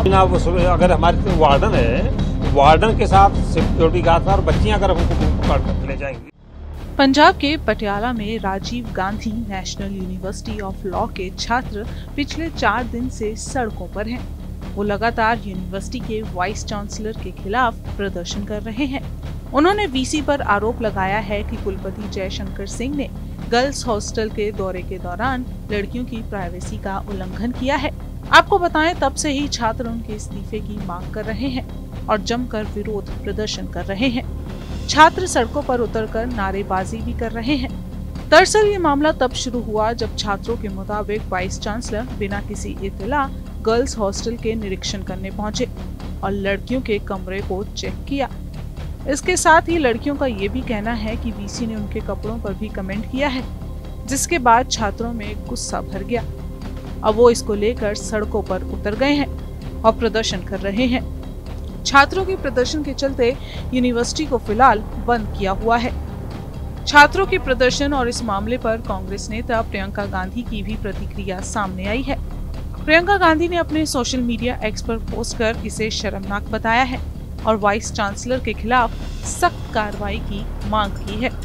अगर हमारे वार्डन है, वार्डन के साथ सिक्योरिटी गार्ड और बच्चियां अगर हमको पकड़ कर ले जाएंगी। पंजाब के पटियाला में Rajiv Gandhi national university of law के छात्र पिछले 4 दिन से सड़कों पर हैं। वो लगातार यूनिवर्सिटी के वाइस चांसलर के खिलाफ प्रदर्शन कर रहे हैं। उन्होंने वीसी पर आरोप लगाया है कि कुलपति जयशंकर सिंह ने गर्ल्स हॉस्टल के दौरे के दौरान लड़कियों की प्राइवेसी का उल्लंघन किया है। आपको बताएं, तब से ही छात्र उनके इस्तीफे की मांग कर रहे हैं और जमकर विरोध प्रदर्शन कर रहे हैं। छात्र सड़कों पर उतरकर नारेबाजी भी कर रहे हैं। दरअसल ये मामला तब शुरू हुआ जब छात्रों के मुताबिक वाइस चांसलर बिना किसी इत्तला गर्ल्स हॉस्टल के निरीक्षण करने पहुंचे और लड़कियों के कमरे को चेक किया। इसके साथ ही लड़कियों का ये भी कहना है कि वीसी ने उनके कपड़ों पर भी कमेंट किया है, जिसके बाद छात्रों में गुस्सा भर गया। अब वो इसको लेकर सड़कों पर उतर गए हैं और प्रदर्शन कर रहे हैं। छात्रों के प्रदर्शन के चलते यूनिवर्सिटी को फिलहाल बंद किया हुआ है। छात्रों के प्रदर्शन और इस मामले पर कांग्रेस नेता प्रियंका गांधी की भी प्रतिक्रिया सामने आई है। प्रियंका गांधी ने अपने सोशल मीडिया एक्स पर पोस्ट कर इसे शर्मनाक बताया है और वाइस चांसलर के खिलाफ सख्त कार्रवाई की मांग की है।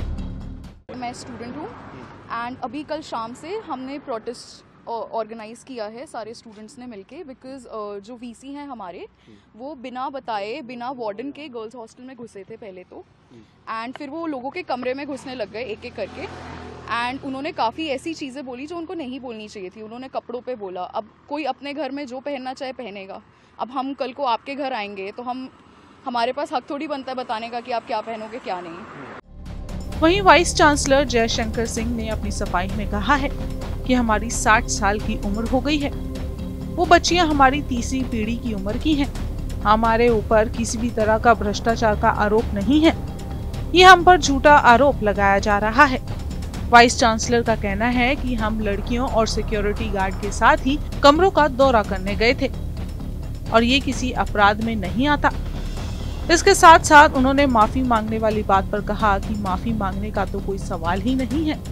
मैं स्टूडेंट हूँ एंड अभी कल शाम से हमने प्रोटेस्ट ऑर्गेनाइज किया है सारे स्टूडेंट्स ने मिलके, बिकॉज जो वीसी हैं हमारे वो बिना बताए बिना वार्डन के गर्ल्स हॉस्टल में घुसे थे पहले तो, एंड फिर वो लोगों के कमरे में घुसने लग गए एक एक करके। एंड उन्होंने काफ़ी ऐसी चीज़ें बोली जो उनको नहीं बोलनी चाहिए थी। उन्होंने कपड़ों पे बोला, अब कोई अपने घर में जो पहनना चाहे पहनेगा। अब हम कल को आपके घर आएंगे तो हमारे पास हक थोड़ी बनता है बताने का कि आप क्या पहनोगे क्या नहीं। वहीं वाइस चांसलर जयशंकर सिंह ने अपनी सफाई में कहा है कि हमारी 60 साल की उम्र हो गई है। वो बच्चियां हमारी तीसरी पीढ़ी की उम्र की हैं। हमारे ऊपर किसी भी तरह का भ्रष्टाचार का आरोप नहीं है। ये हम पर झूठा आरोप लगाया जा रहा है। वाइस चांसलर का कहना है कि हम लड़कियों और सिक्योरिटी गार्ड के साथ ही कमरों का दौरा करने गए थे और ये किसी अपराध में नहीं आता। इसके साथ साथ उन्होंने माफी मांगने वाली बात पर कहा कि माफी मांगने का तो कोई सवाल ही नहीं है।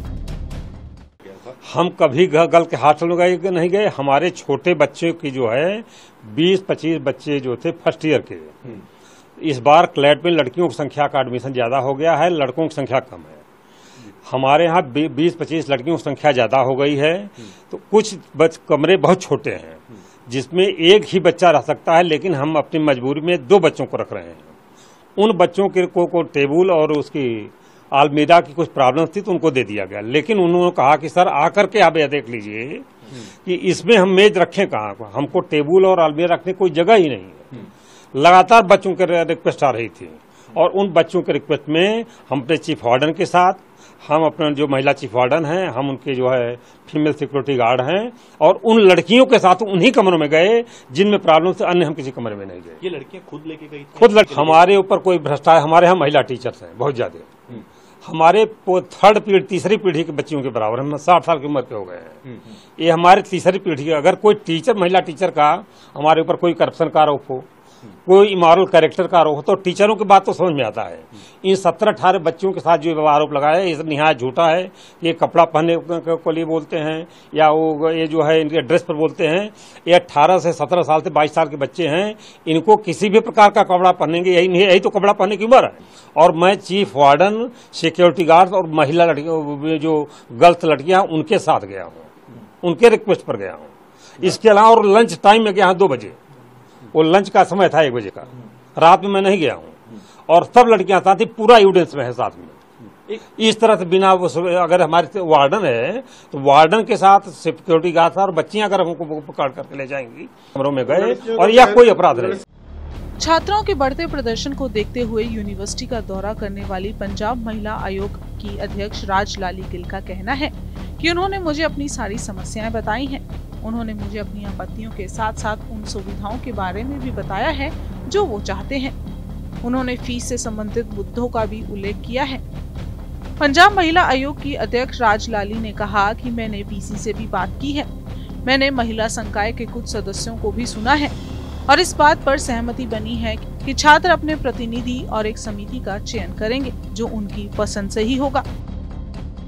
हम कभी गर्ल के हॉस्टल में नहीं गए। हमारे छोटे बच्चे की जो है 20-25 बच्चे जो थे फर्स्ट ईयर के, इस बार क्लैट में लड़कियों की संख्या का एडमिशन ज्यादा हो गया है, लड़कों की संख्या कम है। हमारे यहाँ 20-25 लड़कियों की संख्या ज्यादा हो गई है, तो कुछ कमरे बहुत छोटे हैं जिसमें एक ही बच्चा रह सकता है, लेकिन हम अपनी मजबूरी में 2 बच्चों को रख रहे हैं। उन बच्चों के को टेबल और उसकी अलमीरा की कुछ प्रॉब्लम थी तो उनको दे दिया गया, लेकिन उन्होंने कहा कि सर आकर के आप यह देख लीजिए कि इसमें हम मेज रखें कहाँ, हमको टेबल और अलमीरा रखने कोई जगह ही नहीं है। लगातार बच्चों के रिक्वेस्ट आ रही थी और उन बच्चों के रिक्वेस्ट में हम अपने चीफ वार्डन के साथ, हम अपने जो महिला चीफ वार्डन हैं, हम उनके जो है फीमेल सिक्योरिटी गार्ड हैं और उन लड़कियों के साथ उन्हीं कमरों में गए जिनमें प्रॉब्लम से, अन्य हम किसी कमरे में नहीं गए। ये लड़कियां खुद लेके गई? खुद हमारे ऊपर कोई भ्रष्टाचार, हमारे यहाँ महिला टीचर्स हैं बहुत ज्यादा। हमारे तीसरी पीढ़ी के बच्चियों के बराबर, हम 60 साल की उम्र के हो गए हैं। ये हमारे तीसरी पीढ़ी, अगर कोई टीचर महिला टीचर का हमारे ऊपर कोई करप्शन का आरोप हो, कोई इमोरल कैरेक्टर का आरोप हो, तो टीचरों की बात तो समझ में आता है। इन 17-18 बच्चों के साथ जो आरोप लगाया है ये निहायत झूठा है। ये कपड़ा पहनने को लिए बोलते हैं या वो ये जो है इनके ड्रेस पर बोलते हैं। ये 18 से 17 साल से 22 साल के बच्चे हैं, इनको किसी भी प्रकार का कपड़ा पहनेंगे यही तो कपड़ा पहनने की उम्र है। और मैं चीफ वार्डन, सिक्योरिटी गार्ड और महिला लड़कियों जो गर्ल्स लड़कियां उनके साथ गया हूँ, उनके रिक्वेस्ट पर गया हूँ। इसके अलावा और लंच टाइम में गया हूँ 2 बजे, वो लंच का समय था 1 बजे का, रात में मैं नहीं गया हूँ और सब लड़कियां साथ ही, पूरा एविडेंस में है साथ में। इस तरह से बिना अगर हमारे वार्डन है तो वार्डन के साथ सिक्योरिटी गार्ड और बच्चियां अगर हमको पकड़ करके ले जाएंगी कमरों में गए और यह कोई अपराध नहीं। छात्राओं के बढ़ते प्रदर्शन को देखते हुए यूनिवर्सिटी का दौरा करने वाली पंजाब महिला आयोग की अध्यक्ष राजलाली गिल का कहना है कि उन्होंने मुझे अपनी सारी समस्याएं बताई हैं। उन्होंने मुझे अपनी आपत्तियों के साथ साथ उन सुविधाओं के बारे में भी बताया है जो वो चाहते हैं। उन्होंने फीस से संबंधित मुद्दों का भी उल्लेख किया है। पंजाब महिला आयोग की अध्यक्ष राजलाली ने कहा कि मैंने वीसी से भी बात की है। मैंने महिला संकाय के कुछ सदस्यों को भी सुना है और इस बात पर सहमति बनी है कि छात्र अपने प्रतिनिधि और एक समिति का चयन करेंगे जो उनकी पसंद से ही होगा।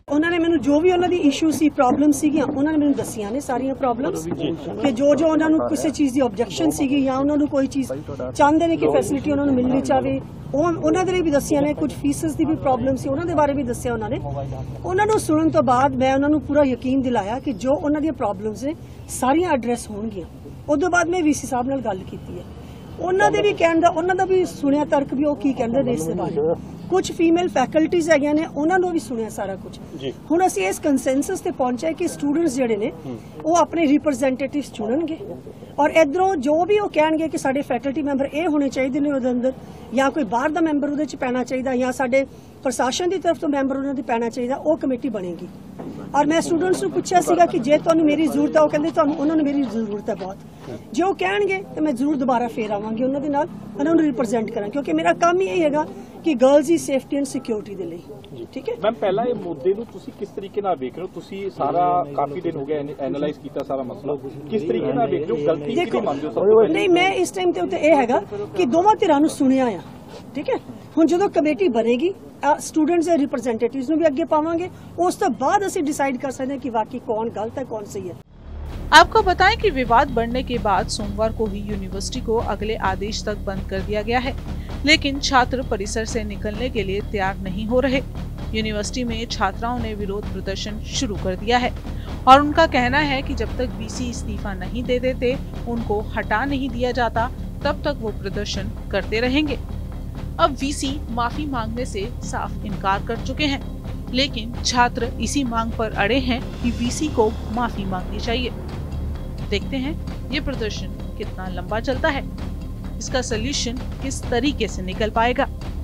ਉਹਨਾਂ ਨੇ ਮੈਨੂੰ ਜੋ ਵੀ ਉਹਨਾਂ ਦੀ ਇਸ਼ੂ ਸੀ, ਪ੍ਰੋਬਲਮ ਸੀਗੀਆਂ, ਉਹਨਾਂ ਨੇ ਮੈਨੂੰ ਦੱਸੀਆਂ ਨੇ ਸਾਰੀਆਂ ਪ੍ਰੋਬਲਮਸ ਕਿ ਜੋ ਉਹਨਾਂ ਨੂੰ ਕਿਸੇ ਚੀਜ਼ ਦੀ ਆਬਜੈਕਸ਼ਨ ਸੀਗੀ ਜਾਂ ਉਹਨਾਂ ਨੂੰ ਕੋਈ ਚੀਜ਼ ਚਾਹੁੰਦੇ ਨੇ ਕਿ ਫੈਸਿਲਿਟੀ ਉਹਨਾਂ ਨੂੰ ਮਿਲਣੀ ਚਾਵੇ, ਉਹ ਉਹਨਾਂ ਦੇ ਲਈ ਵੀ ਦੱਸੀਆਂ ਨੇ। ਕੁਝ ਫੀਸਸ ਦੀ ਵੀ ਪ੍ਰੋਬਲਮ ਸੀ, ਉਹਨਾਂ ਦੇ ਬਾਰੇ ਵੀ ਦੱਸਿਆ ਉਹਨਾਂ ਨੇ। ਉਹਨਾਂ ਨੂੰ ਸੁਣਨ ਤੋਂ ਬਾਅਦ ਮੈਂ ਉਹਨਾਂ ਨੂੰ ਪੂਰਾ ਯਕੀਨ ਦਿਲਾਇਆ ਕਿ ਜੋ ਉਹਨਾਂ ਦੀਆਂ ਪ੍ਰੋਬਲਮਸ ਨੇ ਸਾਰੀਆਂ ਐਡਰੈਸ ਹੋਣਗੀਆਂ। ਉਦੋਂ ਬਾਅਦ ਮੈਂ ਵੀਸੀ ਸਾਹਿਬ ਨਾਲ ਗੱਲ ਕੀਤੀ ਹੈ, ਉਹਨਾਂ ਦੇ ਵੀ ਕਹਿਣ ਦਾ, ਉਹਨਾਂ ਦਾ ਵੀ ਸੁਣਿਆ ਤਰਕ ਵੀ ਉਹ ਕੀ ਕਹਿੰਦੇ ਨੇ ਇਸ ਦੇ ਬਾਰੇ। ਕੁਝ ਫੀਮੇਲ ਫੈਕਲਟੀਜ਼ ਹੈਗੀਆਂ ਨੇ, ਉਹਨਾਂ ਨੂੰ ਵੀ ਸੁਣਿਆ ਸਾਰਾ ਕੁਝ। ਹੁਣ ਅਸੀਂ ਇਸ ਕੰਸੈਂਸਸ ਤੇ ਪਹੁੰਚੇ ਕਿ ਸਟੂਡੈਂਟਸ ਜਿਹੜੇ ਨੇ ਉਹ ਆਪਣੇ ਰਿਪਰੈਜ਼ੈਂਟੇਟਿਵਸ ਚੁਣਨਗੇ ਔਰ ਇਧਰੋਂ ਜੋ ਵੀ ਉਹ ਕਹਿਣਗੇ ਕਿ ਸਾਡੇ ਫੈਕਲਟੀ ਮੈਂਬਰ ਇਹ ਹੋਣੇ ਚਾਹੀਦੇ ਨੇ ਉਹਦੇ ਅੰਦਰ, ਜਾਂ ਕੋਈ ਬਾਹਰ ਦਾ ਮੈਂਬਰ ਉਹਦੇ ਚ ਪੈਣਾ ਚਾਹੀਦਾ, ਜਾਂ ਸਾਡੇ ਪ੍ਰਸ਼ਾਸਨ ਦੀ ਤਰਫ ਤੋਂ ਮੈਂਬਰ ਉਹਨਾਂ ਦੀ ਪੈਣਾ ਚਾਹੀਦਾ, ਉਹ ਕਮੇਟੀ ਬਣੇਗੀ। ਔਰ ਮੈਂ ਸਟੂਡੈਂਟਸ ਨੂੰ ਪੁੱਛਿਆ ਸੀਗਾ ਕਿ ਜੇ ਤੁਹਾਨੂੰ ਮੇਰੀ ਜ਼ਰੂਰਤ ਹੈ, ਉਹ ਕਹਿੰਦੇ ਤੁਹਾਨੂੰ ਉਹਨਾਂ ਨੂੰ ਮੇਰੀ ਜ਼ਰੂਰਤ ਹੈ ਬਹੁਤ। ਜੇ ਉਹ ਕਹਿਣਗੇ ਤਾਂ ਮੈਂ ਜ਼ਰੂਰ ਦੁਬਾਰਾ ਫੇਰ ਆਵਾਂਗੀ ਉਹਨਾਂ ਦੇ ਨਾਲ, ਉਹਨਾਂ ਨੂੰ ਰਿਪਰੈਜ਼ੈਂਟ ਕਰਾਂ, ਕਿਉਂਕਿ ਮੇਰਾ ਕੰਮ ਹੀ ਇਹ ਹੈਗਾ ਕਿ ਗਰਲਜ਼ ਦੀ ਸੇਫਟੀ ਐਂਡ ਸਿਕਿਉਰਿਟੀ ਦੇ ਲਈ। ਠੀਕ ਹੈ ਮੈਮ, ਪਹਿਲਾਂ ਇਹ ਮੁੱਦੇ ਨੂੰ ਤੁਸੀਂ ਕਿਸ ਤਰੀਕੇ ਨਾਲ ਵੇਖ ਰਹੇ ਹੋ? ਤੁਸੀਂ ਸਾਰਾ ਕਾਫੀ ਦਿਨ ਹੋ ਗਏ ਐਨਾਲਾਈਜ਼ ਕੀਤਾ ਸਾਰਾ ਮਸਲਾ, ਕਿਸ ਤਰੀਕੇ ਨਾਲ ਵੇਖ ਰਹੇ ਹੋ? ਗਲਤੀ ਕਿਹਦੀ ਮੰਨਦੇ ਹੋ? ਸਭ ਤੋਂ ਨਹੀਂ, ਮੈਂ ਇਸ ਟਾਈਮ ਤੇ ਉੱਤੇ ਇਹ ਹੈਗਾ ਕਿ ਦੋਵਾਂ ਧਿਰਾਂ ਨੂੰ ਸੁਣਿਆ ਆ। ਠੀਕ ਹੈ, ਹੁਣ ਜਦੋਂ ਕਮੇਟੀ ਬਣੇਗੀ स्टूडेंट्स के रिप्रेजेंटेटिव्स भी अगे पावांगे, उस तो बाद असीं डिसाइड कर सकते हैं कि वाकई कौन गलत है कौन सही है। आपको बताएं कि विवाद बढ़ने के बाद सोमवार को ही यूनिवर्सिटी को अगले आदेश तक बंद कर दिया गया है, लेकिन छात्र परिसर से निकलने के लिए तैयार नहीं हो रहे। यूनिवर्सिटी में छात्राओं ने विरोध प्रदर्शन शुरू कर दिया है और उनका कहना है कि जब तक वीसी इस्तीफा नहीं दे देते, उनको हटा नहीं दिया जाता, तब तक वो प्रदर्शन करते रहेंगे। अब वीसी माफी मांगने से साफ इनकार कर चुके हैं, लेकिन छात्र इसी मांग पर अड़े हैं कि वीसी को माफी मांगनी चाहिए। देखते हैं ये प्रदर्शन कितना लंबा चलता है, इसका सलूशन किस तरीके से निकल पाएगा।